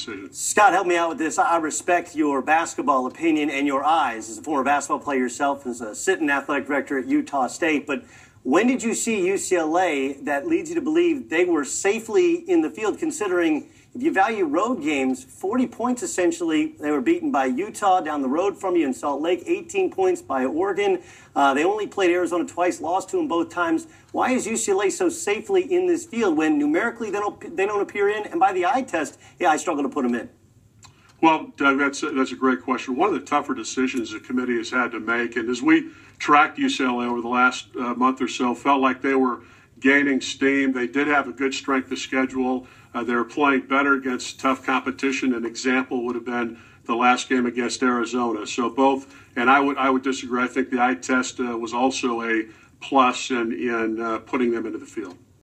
decision. Scott, help me out with this. I respect your basketball opinion and your eyes as a former basketball player yourself, as a sitting athletic director at Utah State. But when did you see UCLA that leads you to believe they were safely in the field, considering if you value road games, 40 points essentially, they were beaten by Utah down the road from you in Salt Lake, 18 points by Oregon. They only played Arizona twice, lost to them both times. Why is UCLA so safely in this field when numerically they don't appear in? And by the eye test, yeah, I struggle to put them in. Well, Doug, that's a great question. One of the tougher decisions the committee has had to make, and as we tracked UCLA over the last month or so, felt like they were gaining steam. They did have a good strength of schedule. They were playing better against tough competition. An example would have been the last game against Arizona. So both, and I would disagree. I think the eye test was also a plus in putting them into the field.